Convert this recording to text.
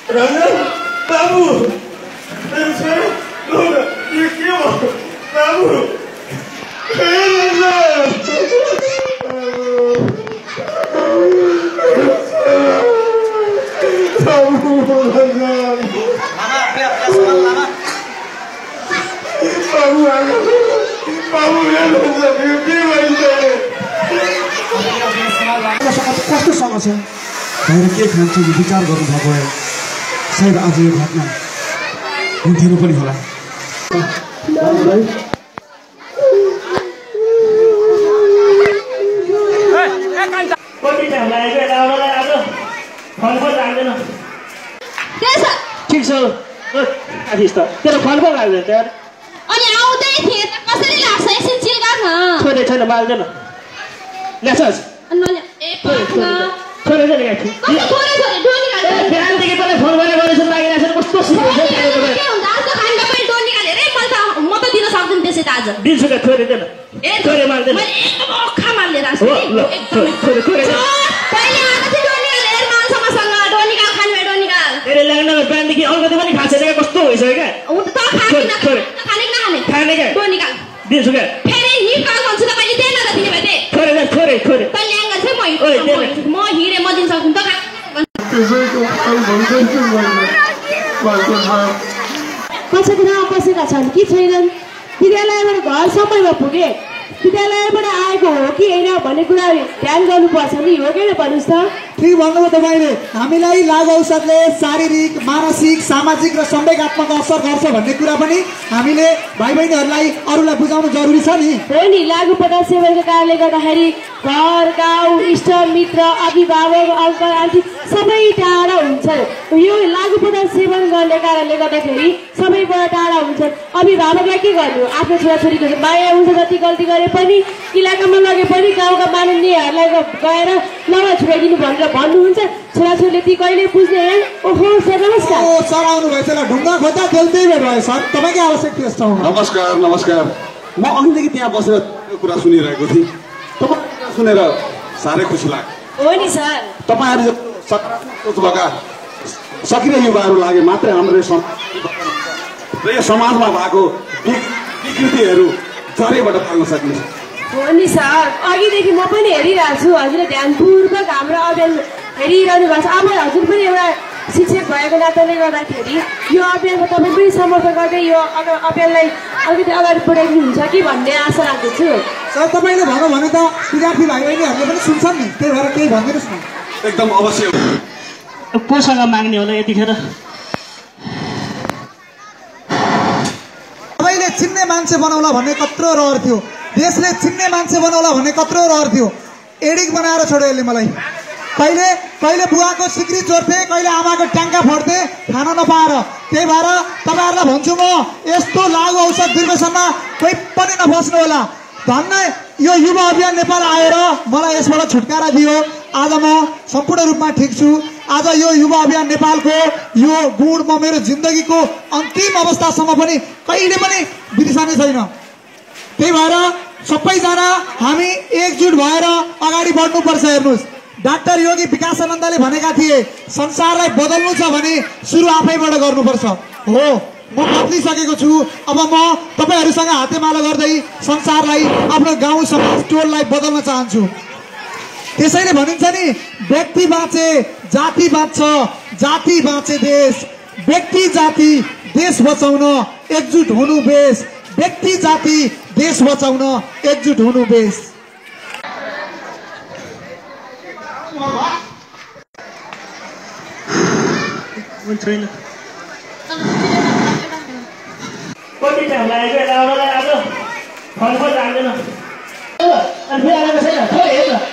रंजन बाबू मेरो छोरा यो के हो बाबू कस्तो समस्या बाहिर के खान्छ विचार गर्नुभएको भए सायद आज यो घटना हुन्थेन पनि होला। ठिक छ तेरो फल पो लाग्दैन यार। अनि आउँदै थिए त कसरी लाग्छ एकछिन चिल गर्न छोरे छैन माल्दैन ल्याछस् छोरे चाहिँ ल्याएको बिहानदेखि तँलाई फोन गरेर गरेछन् लागिरहेछ कस्तो म त दिन सक्दिनँ त्यसै त आज दिन्छु क्या छोरे दिएन छोरे माल्दैन अखा मार्लेर तेरे ल्याउन बिहानदेखि अलिकति पनि खाएको छैन क्या कस्तो भइसक्यो क्या खाने क्या दिन्छु क्या छोरे छोरे म हिँडे म दिन सक्छु कसैको बसेका छन् कि छैनन् विद्यालयबाट घर समयमा पुगे विद्यालयबाट आएको हो कि होइन भन्ने कुरा ध्यान गर्नुपर्छ नि हो कि भन्नुहोस् त। ठिक भन्नुभयो तपाईँले हामीलाई लागु औषधले शारीरिक मानसिक सामाजिक र संवेगात्मक असर गर्छ भन्ने कुरा पनि हामीले भाइ बहिनीहरूलाई अरूलाई बुझाउनु जरुरी छ नि। हो नि लागु पदार्थ सेवनको कारणले गर्दाखेरि घर गाउँ इष्ट मित्र अभिभावक अङ्कल आन्टी सबै टाढा हुन्छन्। यो लागु पदार्थ सेवन गर्ने कारणले गर्दाखेरि सबैबाट टाढा हुन्छन्। अभिभावकलाई के गर्नु आफ्नो छोराछोरीको माया हुन्छ जति गल्ती गरे पनि इलाकामा लगे पनि गाउँका माननीयहरूलाई गएर नभए छुट्याइदिनु भनेर भन्नुहुन्छ। छोराछोरीले ती कहिले बुझ्ने ओहो सर नमस्कार सर आउनु भएछ ल ढुङ्गा खोज्दा खेल्दै भयो सर तपाईँकै आवश्यक थियो यस्तो। नमस्कार नमस्कार म अघिदेखि त्यहाँ बसेर त्यो कुरा सुनिरहेको थिएँ तपाईँ सुनेर साह्रै खुसी लाग्यो। हो नि सर तपाईँहरू सकारात्मक सोच भएका सक्रिय युवाहरू लागे मात्रै हाम्रो र यो समाजमा भएको विकृतिहरू जरैबाट पाल्न सकिन्छ। हो नि सर अघिदेखि म पनि हेरिरहेको छु हजुरले ध्यानपूर्वक हाम्रो अभियान हेरिरहनु भएको छ। अब हजुर पनि एउटा शिक्षक भएको नाताले गर्दाखेरि यो अभियानमा तपाईँ पनि समर्थन गर्दै यो अभियानलाई अलिकति अगाडि बढाइदिनुहुन्छ कि भन्ने आशा राख्दछु। सर तपाईँले भन्नु भने त विद्यार्थी भाइ बहिनीहरूले पनि सुन्छन् नि त्यही भएर केही भनिदिनुहोस् न। एकदम अवश्य कोसँग माग्ने होला यतिखेर सबैले चिन्ने मान्छे बनाउला भन्ने कत्रो रहर थियो देशले चिन्ने मान्छे बनाउला भन्ने कत्रो रहर थियो एडिक बनाएर छोड्यो यसले मलाई। कहिले कहिले बुवाको सिक्री चोर्थे कहिले आमाको ट्याङ्का फोड्थे खान नपाएर। त्यही भएर तपाईँहरूलाई भन्छु म यस्तो लागु औषध दुर्व्यसनमा कोही पनि नफस्नु होला। धन्न यो युवा अभियान नेपाल आएर मलाई यसबाट छुटकारा दियो। आज म सम्पूर्ण रूपमा ठिक छु। आज यो युवा अभियान नेपालको यो गुण म मेरो जिन्दगीको अन्तिम अवस्थासम्म पनि कहिले पनि बिर्सने छैन। त्यही भएर सबैजना हामी एकजुट भएर अगाडि बढ्नुपर्छ। हेर्नुहोस् डाक्टर योगी विकासानन्दले भनेका थिए संसारलाई बदल्नु छ भने सुरु आफैबाट गर्नुपर्छ। हो म बदलिसकेको छु। अब म तपाईँहरूसँग हातेमालो गर्दै संसारलाई आफ्नो गाउँ समाज टोललाई बदल्न चाहन्छु। त्यसैले भनिन्छ नि व्यक्ति बाँचे जाति बाँच्छ जाति बाँचे देश व्यक्ति जाति देश बचाउन एकजुट हुनु बेस व्यक्ति जाति देश बचाउन एकजुट हुनु बेस। छैन कति टाइम लाग्यो आउनलाई आज फल पनि लाग्दैन अनि फेरि आएको छैन खोइ हेर्न